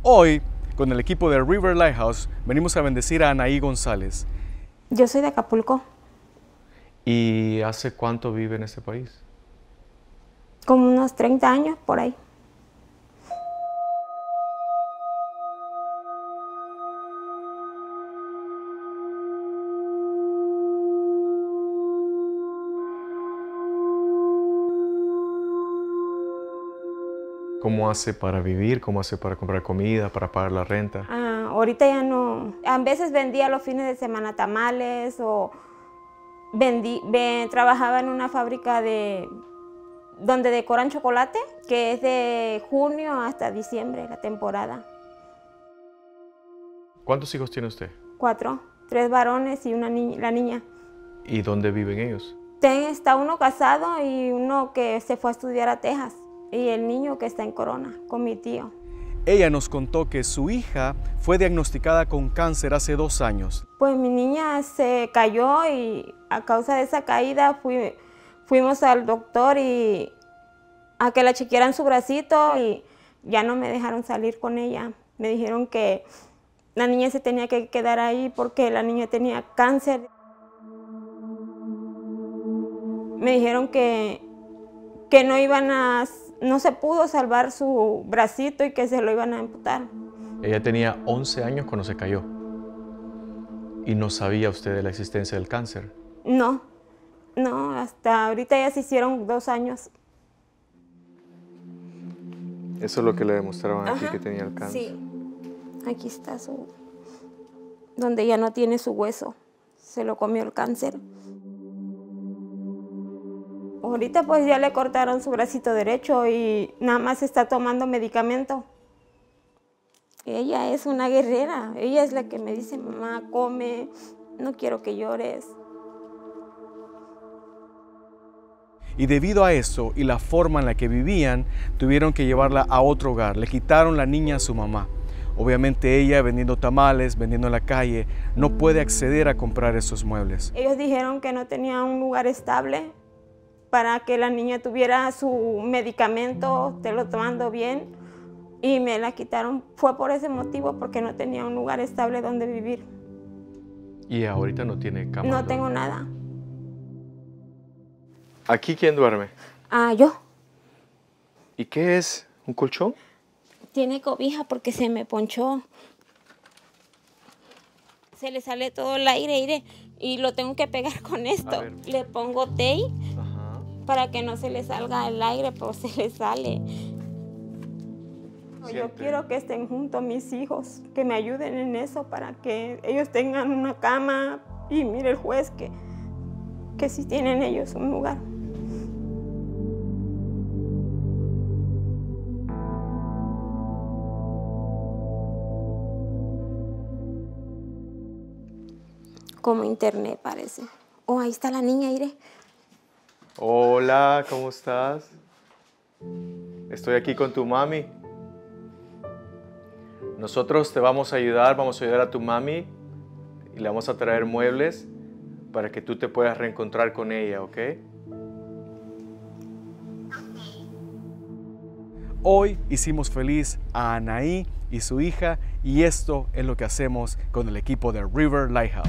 Hoy, con el equipo de River Lighthouse, venimos a bendecir a Anaí González. Yo soy de Acapulco. ¿Y hace cuánto vive en este país? Como unos 30 años por ahí. ¿Cómo hace para vivir? ¿Cómo hace para comprar comida, para pagar la renta? Ahorita ya no. A veces vendía los fines de semana tamales o trabajaba en una fábrica donde decoran chocolate, que es de junio hasta diciembre, la temporada. ¿Cuántos hijos tiene usted? 4, 3 varones y la niña. ¿Y dónde viven ellos? Está uno casado y uno que se fue a estudiar a Texas. Y el niño que está en Corona, con mi tío. Ella nos contó que su hija fue diagnosticada con cáncer hace 2 años. Pues mi niña se cayó y a causa de esa caída fuimos al doctor y a que la chequearan su bracito y ya no me dejaron salir con ella. Me dijeron que la niña se tenía que quedar ahí porque la niña tenía cáncer. Me dijeron que no se pudo salvar su bracito y que se lo iban a amputar. Ella tenía 11 años cuando se cayó. ¿Y no sabía usted de la existencia del cáncer? No, hasta ahorita ya se hicieron 2 años. Eso es lo que le demostraron aquí, que tenía el cáncer. Sí, aquí está donde ya no tiene su hueso, se lo comió el cáncer. Ahorita pues ya le cortaron su bracito derecho y nada más está tomando medicamento. Ella es una guerrera, ella es la que me dice, mamá, come, no quiero que llores. Y debido a eso y la forma en la que vivían, tuvieron que llevarla a otro hogar. Le quitaron la niña a su mamá. Obviamente ella, vendiendo tamales, vendiendo en la calle, no puede acceder a comprar esos muebles. Ellos dijeron que no tenía un lugar estable para que la niña tuviera su medicamento, te lo tomando bien, y me la quitaron. Fue por ese motivo, porque no tenía un lugar estable donde vivir. ¿Y ahorita no tiene cama? No tengo nada. ¿Aquí quién duerme? Yo. ¿Y qué es? ¿Un colchón? Tiene cobija porque se me ponchó. Se le sale todo el aire, y lo tengo que pegar con esto. Le pongo tape para que no se le salga el aire, pero se le sale. Yo quiero que estén juntos mis hijos, que me ayuden en eso para que ellos tengan una cama y mire el juez que sí tienen ellos un lugar. Como internet parece. Oh, ahí está la niña, Ire. Hola, ¿cómo estás? Estoy aquí con tu mami. Nosotros te vamos a ayudar a tu mami y le vamos a traer muebles para que tú te puedas reencontrar con ella, ¿ok? Hoy hicimos feliz a Anaí y su hija, y esto es lo que hacemos con el equipo de River Lighthouse.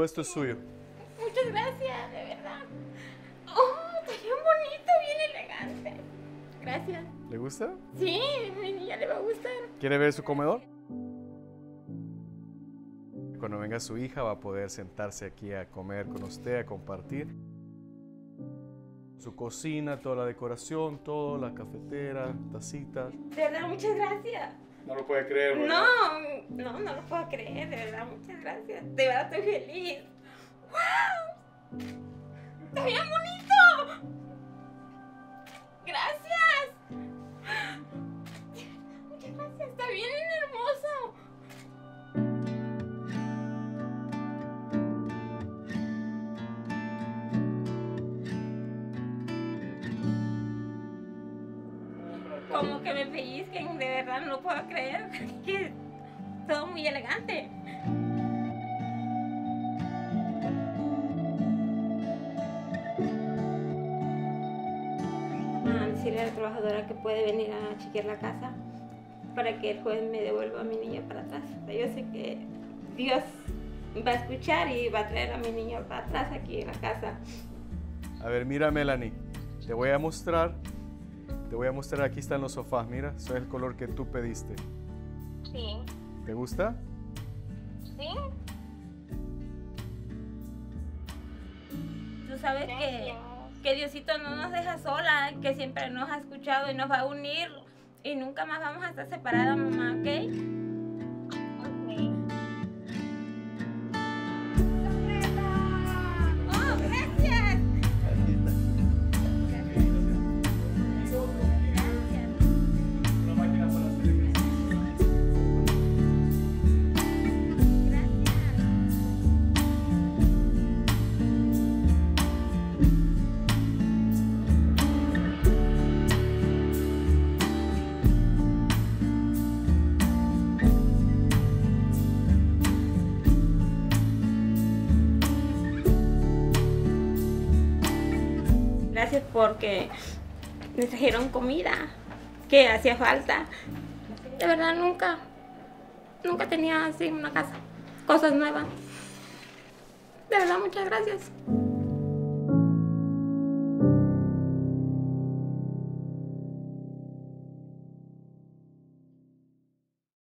esto es suyo. Muchas gracias, de verdad. Oh, está bien bonito, bien elegante. Gracias. ¿Le gusta? Sí, a mi niña le va a gustar. ¿Quiere ver su comedor? Cuando venga su hija va a poder sentarse aquí a comer con usted, a compartir. Su cocina, toda la decoración, todo, la cafetera, tacitas. De verdad, muchas gracias. No lo puede creer, ¿verdad? No lo puedo creer, de verdad, muchas gracias. De verdad estoy feliz. ¡Wow! ¡Está bien bonito! ¡Gracias! Muchas gracias, está bien hermoso. Como que me pellizquen, de verdad no puedo creer que todo muy elegante. Decirle a la trabajadora que puede venir a chequear la casa para que el juez me devuelva a mi niña para atrás. Yo sé que Dios va a escuchar y va a traer a mi niña para atrás aquí en la casa. A ver, mira, Melanie, te voy a mostrar, aquí están los sofás, mira, ese es el color que tú pediste. Sí. ¿Te gusta? Sí. Tú sabes que Diosito no nos deja sola, que siempre nos ha escuchado y nos va a unir y nunca más vamos a estar separadas, mamá, ¿ok? ¡Oh, gracias! Una máquina para hacer ejercicio. Gracias porque me trajeron comida que hacía falta. De verdad nunca tenía así una casa, cosas nuevas. De verdad muchas gracias.